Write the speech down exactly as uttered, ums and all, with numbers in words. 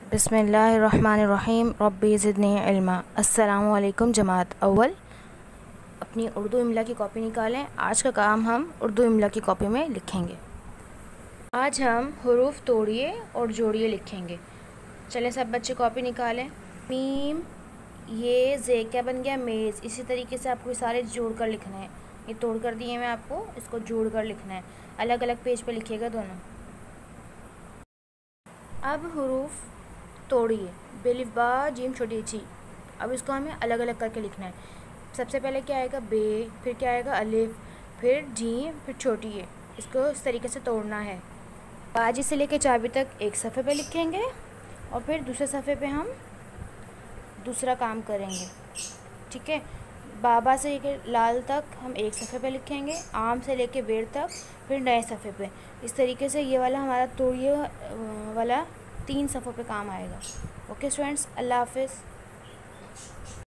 बिस्मिल्लाहिर्रहमानिर्रहीम रब्बी ज़िदनी इल्मा। अस्सलामु अलैकुम जमात अव्वल। अपनी उर्दू इमला की कॉपी निकालें। आज का काम हम उर्दू इमला की कॉपी में लिखेंगे। आज हम हुरूफ तोड़िए और जोड़िए लिखेंगे। चलें सब बच्चे कॉपी निकालें। मीम, ये जे क्या बन गया मेज़। इसी तरीके से आपको सारे जोड़ कर लिखना है। ये तोड़ कर दिए मैं आपको, इसको जोड़ कर लिखना है। अलग अलग पेज पे लिखिएगा दोनों। अब हुरूफ तोड़िए, बेलिफ बा जीम छोटी ची। अब इसको हमें अलग अलग करके लिखना है। सबसे पहले क्या आएगा बे, फिर क्या आएगा अलिफ, फिर जीम, फिर छोटी ए। इसको इस तरीके से तोड़ना है। बाजी से लेकर चाबी तक एक सफ़े पे लिखेंगे और फिर दूसरे सफ़े पे हम दूसरा काम करेंगे। ठीक है। बाबा से लेकर लाल तक हम एक सफ़े पे लिखेंगे, आम से लेकर बेर तक फिर नए सफ़े पे। इस तरीके से ये वाला हमारा तोड़िए वाला तीन सफ़ों पे काम आएगा। ओके स्टूडेंट्स, अल्लाह हाफिज़।